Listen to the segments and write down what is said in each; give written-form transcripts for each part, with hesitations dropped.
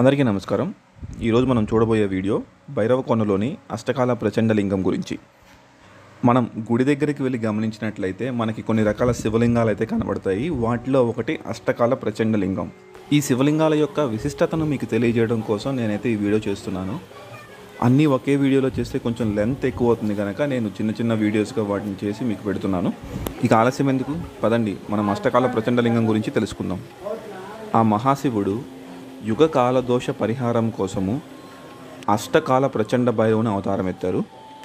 అందరికీ నమస్కారం। ఈరోజు మనం చూడబోయే వీడియో భైరవ కోనలోని అష్టకాల ప్రచండ లింగం గురించి। మనం గుడి దగ్గరికి వెళ్ళి గమనించినట్లయితే మనకి కొన్ని రకాల శివలింగాలు అయితే కనబడతాయి। వాటిలో ఒకటి అష్టకాల ప్రచండ లింగం। ఈ శివలింగాల యొక్క విశిష్టతను మీకు తెలియజేయడం కోసం నేనైతే ఈ వీడియో చేస్తున్నాను। అన్నీ ఒకే వీడియోలో చేస్తే కొంచెం లెంత్ ఎక్కువ అవుతుంది కనుక నేను చిన్న చిన్న వీడియోస్గా వాటిని చేసి మీకు పెడుతున్నాను। ఇక ఆలస్యం ఎందుకు, పదండి మనం అష్టకాల ప్రచండ లింగం గురించి తెలుసుకుందాం। ఆ మహాశివుడు యుగ కాల దోష పరిహారం కోసము అష్టకాల ప్రచండ భైరవుని అవతారం ఎత్తారు।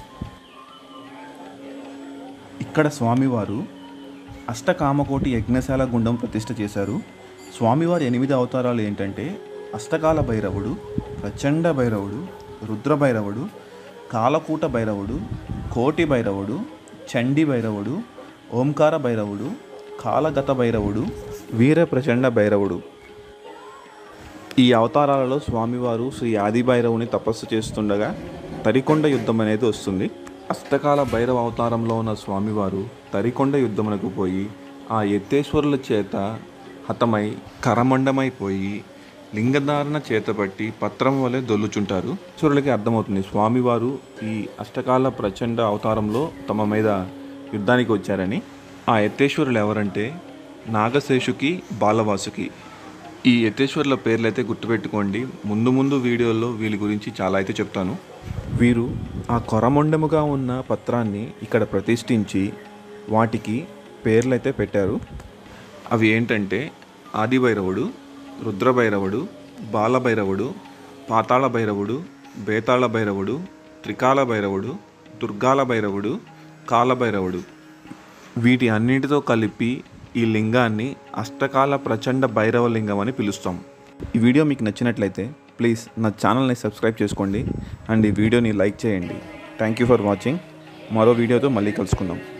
ఇక్కడ స్వామివారు అష్టకామకోటి యజ్ఞశాల గుండం ప్రతిష్ఠ చేశారు। స్వామివారి 8 అవతారాలు ఏంటంటే అష్టకాల భైరవుడు, ప్రచండ భైరవుడు, రుద్ర భైరవుడు, కాలకూట భైరవుడు, కోటి భైరవుడు, చండీ భైరవుడు, ఓంకార భైరవుడు, కాలగత భైరవుడు, వీర ప్రచండ భైరవుడు। ఈ అవతారాలలో స్వామివారు శ్రీ ఆది భైరవుని తపస్సు చేస్తుండగా తరికొండ యుద్ధం అనేది వస్తుంది। అష్టకాల భైరవ అవతారంలో ఉన్న స్వామివారు తరికొండ యుద్ధమునకు పోయి ఆ ఎత్తేశ్వరుల చేత హతమై కరమండమైపోయి లింగధారణ చేతబట్టి పత్రం వలె దొల్లుచుంటారు। ఈశ్వరులకి అర్థమవుతుంది స్వామివారు ఈ అష్టకాల ప్రచండ అవతారంలో తమ మీద యుద్ధానికి వచ్చారని। ఆ ఎత్తేశ్వరులు ఎవరంటే నాగశేషుకి, బాలవాసుకి। ఈ యతేశ్వర్ల పేర్లు అయితే గుర్తుపెట్టుకోండి, ముందు వీడియోల్లో వీళ్ళ గురించి చాలా అయితే చెప్తాను। వీరు ఆ కొరమొండముగా ఉన్న పత్రాన్ని ఇక్కడ ప్రతిష్ఠించి వాటికి పేర్లైతే పెట్టారు। అవి ఏంటంటే ఆది భైరవుడు, రుద్ర భైరవుడు, బాలభైరవుడు, పాతాళ భైరవుడు, బేతాళ భైరవుడు, త్రికాల భైరవుడు, దుర్గాల భైరవుడు, కాలభైరవుడు। వీటి అన్నింటితో కలిపి ఈ లింగాన్ని అష్టకాల ప్రచండ భైరవ లింగం అని పిలుస్తాం। ఈ వీడియో మీకు నచ్చినట్లయితే ప్లీజ్ నా ఛానల్ని సబ్స్క్రైబ్ చేసుకోండి అండ్ ఈ వీడియోని లైక్ చేయండి। Thank you for watching. మరో వీడియోతో మళ్ళీ కలుసుకుందాం।